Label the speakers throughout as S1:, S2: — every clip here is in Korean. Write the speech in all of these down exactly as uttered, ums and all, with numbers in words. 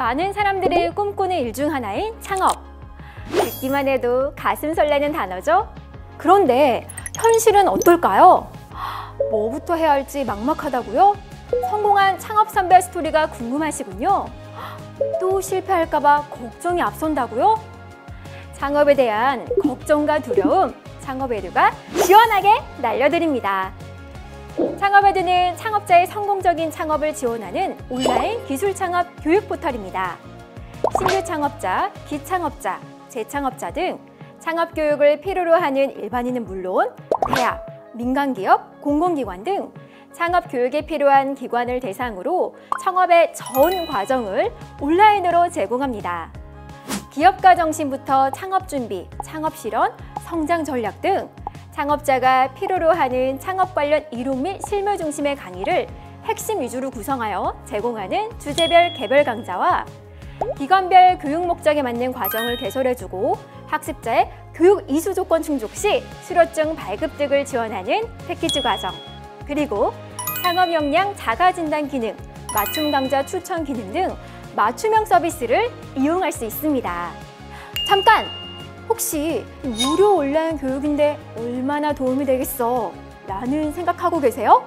S1: 많은 사람들이 꿈꾸는 일 중 하나인 창업. 듣기만 해도 가슴 설레는 단어죠? 그런데 현실은 어떨까요? 뭐부터 해야 할지 막막하다고요? 성공한 창업 선배 스토리가 궁금하시군요. 또 실패할까 봐 걱정이 앞선다고요? 창업에 대한 걱정과 두려움, 창업에듀가 시원하게 날려드립니다. 창업에듀는 창업자의 성공적인 창업을 지원하는 온라인 기술 창업 교육 포털입니다. 신규 창업자, 기창업자, 재창업자 등 창업 교육을 필요로 하는 일반인은 물론 대학, 민간기업, 공공기관 등 창업 교육에 필요한 기관을 대상으로 창업의 전 과정을 온라인으로 제공합니다. 기업가 정신부터 창업 준비, 창업 실현, 성장 전략 등 창업자가 필요로 하는 창업 관련 이론 및 실무 중심의 강의를 핵심 위주로 구성하여 제공하는 주제별 개별 강좌와 기관별 교육 목적에 맞는 과정을 개설해주고 학습자의 교육 이수 조건 충족 시 수료증 발급 등을 지원하는 패키지 과정, 그리고 창업 역량 자가 진단 기능, 맞춤 강좌 추천 기능 등 맞춤형 서비스를 이용할 수 있습니다. 잠깐! 혹시 무료 온라인 교육인데 얼마나 도움이 되겠어? 라는 생각하고 계세요?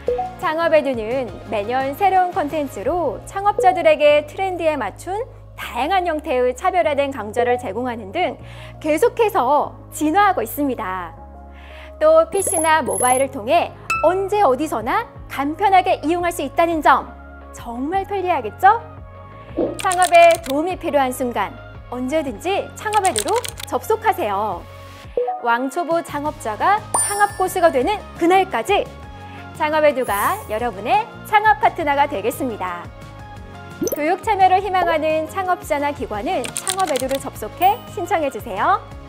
S1: 창업에듀는 매년 새로운 콘텐츠로 창업자들에게 트렌드에 맞춘 다양한 형태의 차별화된 강좌를 제공하는 등 계속해서 진화하고 있습니다. 또 피씨나 모바일을 통해 언제 어디서나 간편하게 이용할 수 있다는 점 정말 편리하겠죠? 창업에 도움이 필요한 순간 언제든지 창업에듀로 접속하세요. 왕초보 창업자가 창업 고수가 되는 그날까지 창업에듀가 여러분의 창업 파트너가 되겠습니다. 교육 참여를 희망하는 창업자나 기관은 창업에듀를 접속해 신청해주세요.